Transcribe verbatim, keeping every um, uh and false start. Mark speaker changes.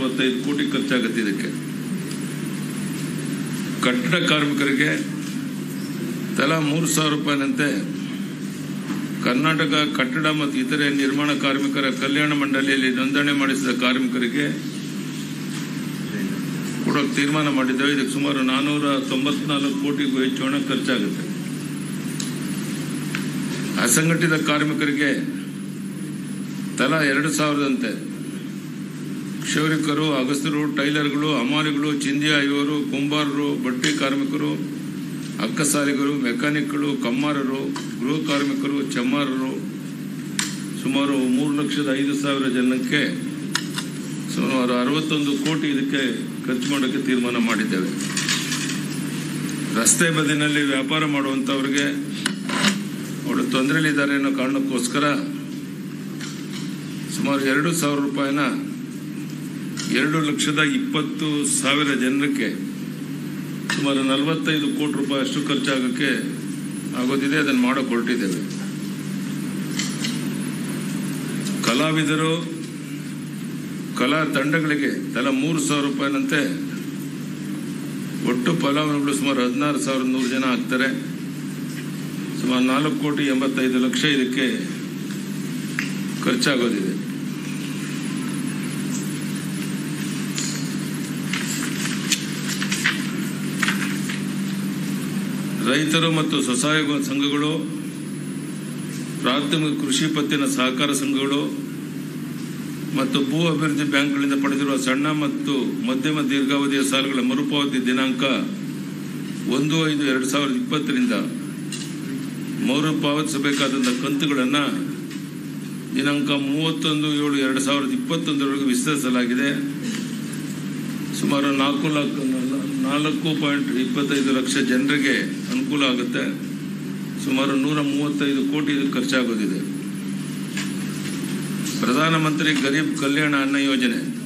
Speaker 1: ಅರವತ್ತೈದು ಕೋಟಿ ಖರ್ಚಾಗುತ್ತೆ ಇದಕ್ಕೆ. ಕಟ್ಟಡ ಕಾರ್ಮಿಕರಿಗೆ ತಲಾ ಮೂರು ಸಾವಿರ ರೂಪಾಯಿನಂತೆ ಕರ್ನಾಟಕ ಕಟ್ಟಡ ಮತ್ತು ಇತರೆ ನಿರ್ಮಾಣ ಕಾರ್ಮಿಕರ ಕಲ್ಯಾಣ ಮಂಡಳಿಯಲ್ಲಿ ನೋಂದಣಿ ಮಾಡಿಸಿದ ಕಾರ್ಮಿಕರಿಗೆ ಕೊಡೋಕೆ ತೀರ್ಮಾನ ಮಾಡಿದ್ದೇವೆ. ಇದಕ್ಕೆ ಸುಮಾರು ನಾನ್ನೂರ ತೊಂಬತ್ನಾಲ್ಕು ಕೋಟಿಗೂ ಹೆಚ್ಚು ಹಣ ಖರ್ಚಾಗುತ್ತೆ. ಅಸಂಘಟಿತ ಕಾರ್ಮಿಕರಿಗೆ ತಲಾ ಎರಡು ಸಾವಿರದಂತೆ ಕ್ಷೌರಿಕರು, ಅಗಸ್ತರು, ಟೈಲರ್ಗಳು, ಹಮಾಲಿಗಳು, ಚಿಂದಿ ಆಯುವರು, ಕುಂಬಾರರು, ಬಟ್ಟೆ ಕಾರ್ಮಿಕರು, ಅಕ್ಕಸಾಲಿಗರು, ಮೆಕ್ಯಾನಿಕ್ಗಳು, ಕಮ್ಮಾರರು, ಗೃಹ ಕಾರ್ಮಿಕರು, ಚಮ್ಮಾರರು ಸುಮಾರು ಮೂರು ಲಕ್ಷದ ಐದು ಸಾವಿರ ಜನಕ್ಕೆ ಸುಮಾರು ಅರವತ್ತೊಂದು ಕೋಟಿ ಇದಕ್ಕೆ ಖರ್ಚು ಮಾಡೋಕ್ಕೆ ತೀರ್ಮಾನ ಮಾಡಿದ್ದೇವೆ. ರಸ್ತೆ ಬದಿನಲ್ಲಿ ವ್ಯಾಪಾರ ಮಾಡುವಂಥವ್ರಿಗೆ ಅವರು ತೊಂದರೆಯಲ್ಲಿದ್ದಾರೆ ಅನ್ನೋ ಕಾರಣಕ್ಕೋಸ್ಕರ ಸುಮಾರು ಎರಡು ಸಾವಿರ ರೂಪಾಯಿನ ಎರಡು ಲಕ್ಷದ ಇಪ್ಪತ್ತು ಸಾವಿರ ಜನಕ್ಕೆ ಸುಮಾರು ನಲವತ್ತೈದು ಕೋಟಿ ರೂಪಾಯಿ ಅಷ್ಟು ಖರ್ಚಾಗೋಕ್ಕೆ ಆಗೋದಿದೆ. ಅದನ್ನು ಮಾಡೋಕೆ ಹೊರಟಿದ್ದೇವೆ. ಕಲಾವಿದರು, ಕಲಾ ತಂಡಗಳಿಗೆ ತಲಾ ಮೂರು ಸಾವಿರ ರೂಪಾಯಿನಂತೆ ಒಟ್ಟು ಫಲಾನುಭವಿಗಳು ಸುಮಾರು ಹದಿನಾರು ಸಾವಿರದ ನೂರು ಜನ ಆಗ್ತಾರೆ. ಸುಮಾರು ನಾಲ್ಕು ಕೋಟಿ ಎಂಬತ್ತೈದು ಲಕ್ಷ ಇದಕ್ಕೆ ಖರ್ಚಾಗೋದಿದೆ. ರೈತರು ಮತ್ತು ಸ್ವಸಹಾಯ ಸಂಘಗಳು, ಪ್ರಾಥಮಿಕ ಕೃಷಿ ಪತ್ತಿನ ಸಹಕಾರ ಸಂಘಗಳು ಮತ್ತು ಭೂ ಅಭಿವೃದ್ಧಿ ಬ್ಯಾಂಕ್ಗಳಿಂದ ಪಡೆದಿರುವ ಸಣ್ಣ ಮತ್ತು ಮಧ್ಯಮ ದೀರ್ಘಾವಧಿಯ ಸಾಲಗಳ ಮರುಪಾವತಿ ದಿನಾಂಕ ಒಂದು ಐದು ಎರಡು ಸಾವಿರದ ಇಪ್ಪತ್ತರಿಂದ ಮರುಪಾವತಿಸಬೇಕಾದಂಥ ಕಂತುಗಳನ್ನು ದಿನಾಂಕ ಮೂವತ್ತೊಂದು ಏಳು ಎರಡು ಸಾವಿರದ ಇಪ್ಪತ್ತೊಂದರವರೆಗೆ ವಿಸ್ತರಿಸಲಾಗಿದೆ. ಸುಮಾರು ನಾಲ್ಕು ಲಕ್ಷ ನಾಲ್ಕು ಪಾಯಿಂಟ್ ಇಪ್ಪತ್ತೈದು ಲಕ್ಷ ಜನರಿಗೆ ಅನುಕೂಲ ಆಗುತ್ತೆ. ಸುಮಾರು ನೂರ ಮೂವತ್ತೈದು ಕೋಟಿ ಇದು ಖರ್ಚಾಗೋದಿದೆ. ಪ್ರಧಾನಮಂತ್ರಿ ಗರೀಬ್ ಕಲ್ಯಾಣ ಅನ್ನ ಯೋಜನೆ